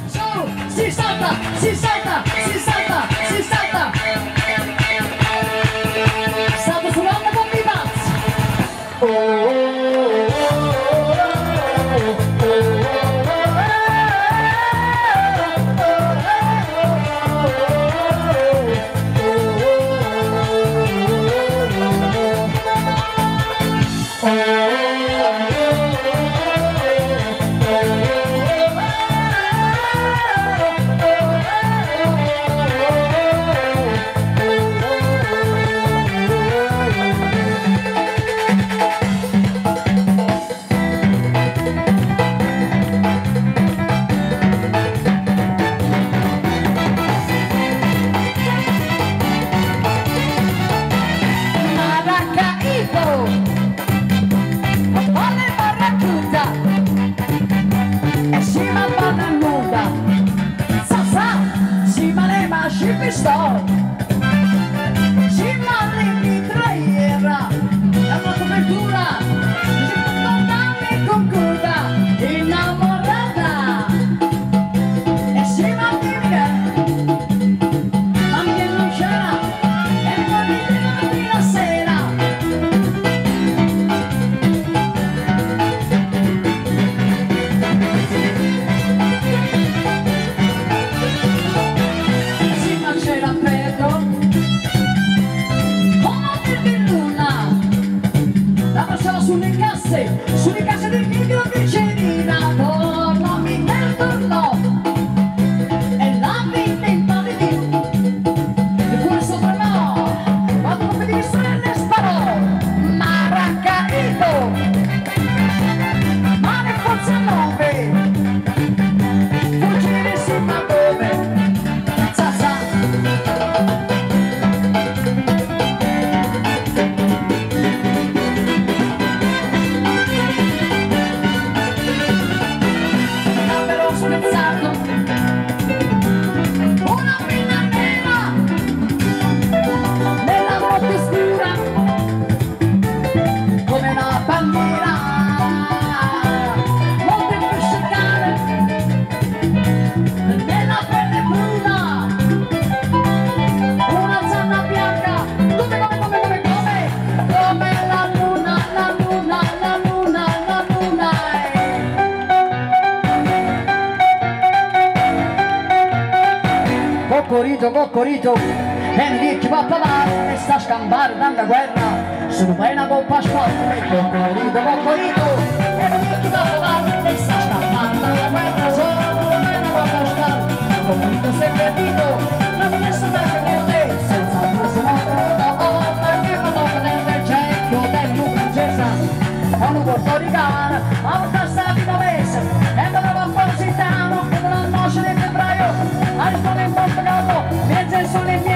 Si salta, si salta, si salta, si salta. Salta sull'onda con i pazzi. Sulle casse del micro glicerina, tornami nel torno e la vita in pallidino, e pure sopra no, vado a vedere sorelle sparò, Maracaito, mare forza 9, fuggire si ma dove, zazza. Una pinna nera nella notte scura come una bandiera, monte pescecane nella pelle bruna, una zanna bianca come la luna, la luna, la luna, la luna. Coccorito, e mi dici va a parlare, e sta a scampare tanta guerra, sono una coppa a spalle, coccorito, e mi dici va a parlare, e sta a scampare tanta guerra, sono una coppa a spalle, coccorito sei perdito, non mi lascio perché con te, senza il tuo suono, perché non tocca nel cerchio del princesa, sono portoricana, ma non sta di novese, e non va a Positano, e non ha il moscio di febbraio, a rispondere in Portogallo, mentre sono in